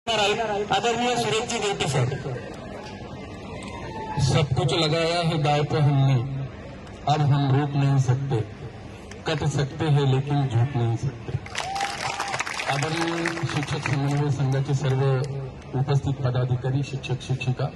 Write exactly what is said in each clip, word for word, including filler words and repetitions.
आदरणीय सुरेश जी देवटी सर। सब कुछ लगाया है दाव पे हमने, अब हम रोक नहीं सकते, कट सकते हैं लेकिन झूठ नहीं सकते। आदरणीय शिक्षक समन्वय संघाचे सर्व उपस्थित पदाधिकारी, शिक्षक शिक्षिका,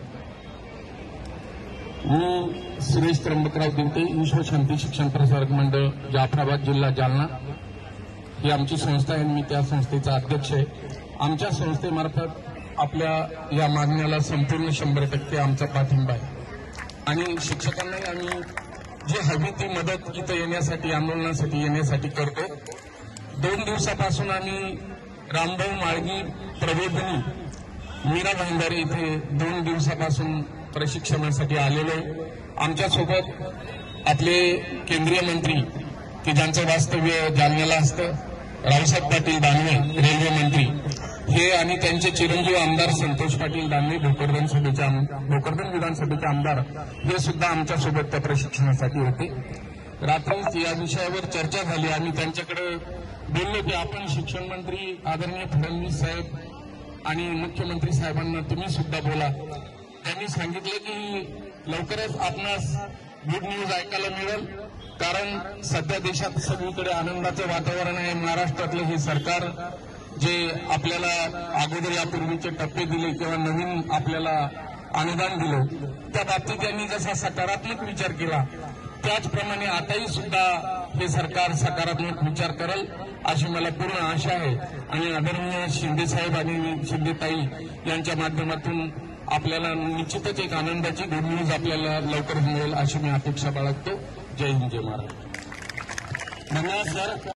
मी सुरेश त्र्यंबकराव दिवटे, ईश्वर शांती शिक्षण प्रसारक मंडळ जाफराबाद जिल्हा जालना ही आमची संस्था आहे। मी त्या संस्थेचा अध्यक्ष आहे। आमच्या संस्थेमार्फत आपल्या या मागण्याला संपूर्ण शंभर टक्के आमचा पाठिंबा आहे आणि शिक्षकांनाही आम्ही जी हवी ती मदत इथं येण्यासाठी, आंदोलनासाठी येण्यासाठी करतो। दोन दिवसापासून आम्ही रामभाऊ माळगी, प्रबोधिनी, मीरा भाईंदरे इथे दोन दिवसापासून प्रशिक्षणासाठी आलेलो। आमच्यासोबत आपले केंद्रीय मंत्री की ज्यांचं वास्तव्य जालन्याला असतं, रावसाहेब पाटील दानवे रेल्वे मंत्री हे, आणि त्यांचे चिरंजीव आमदार संतोष पाटील दानवे भोकरदन सभेचे भोकरदन विधानसभेचे आमदार हे सुद्धा आमच्यासोबत त्या प्रशिक्षणासाठी होते। रात्रीच या विषयावर चर्चा झाली आणि त्यांच्याकडे बोललो की आपण शिक्षण मंत्री आदरणीय फडणवीस साहेब आणि मुख्यमंत्री साहेबांना तुम्ही सुद्धा बोला। त्यांनी सांगितलं की लवकरच आपणास गुड न्यूज ऐकायला मिळेल, कारण सध्या देशात सगळीकडे आनंदाचं वातावरण आहे। महाराष्ट्रातलं हे सरकार जे आपल्याला अगोदर यापूर्वीचे टप्पे दिले किंवा नवीन आपल्याला अनुदान दिलं, त्या बाबतीत त्यांनी जसा सकारात्मक विचार केला त्याचप्रमाणे आताही सुद्धा हे सरकार सकारात्मक विचार करेल अशी मला पूर्ण आशा आहे। आणि आदरणीय शिंदेसाहेब आणि शिंदेताई यांच्या माध्यमातून आपल्याला निश्चितच एक आनंदाची गुड न्यूज आपल्याला लवकरच मिळेल अशी मी अपेक्षा बाळगतो। जय हिंद, जय महाराष्ट्र। धन्यवाद सर।